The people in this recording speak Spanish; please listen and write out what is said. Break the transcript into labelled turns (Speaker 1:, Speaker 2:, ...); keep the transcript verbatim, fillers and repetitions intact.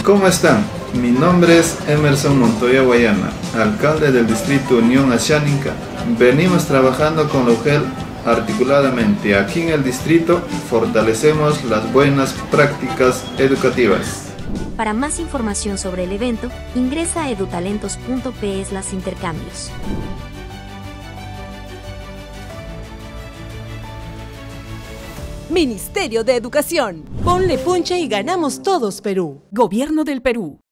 Speaker 1: ¿Cómo están? Mi nombre es Emerson Montoya Guayana, alcalde del distrito Unión Asháninca. Venimos trabajando con la U G E L articuladamente. Aquí en el distrito fortalecemos las buenas prácticas educativas.
Speaker 2: Para más información sobre el evento, ingresa a edutalentos punto pe slash intercambios.
Speaker 3: Ministerio de Educación. Ponle punche y ganamos todos, Perú.
Speaker 4: Gobierno del Perú.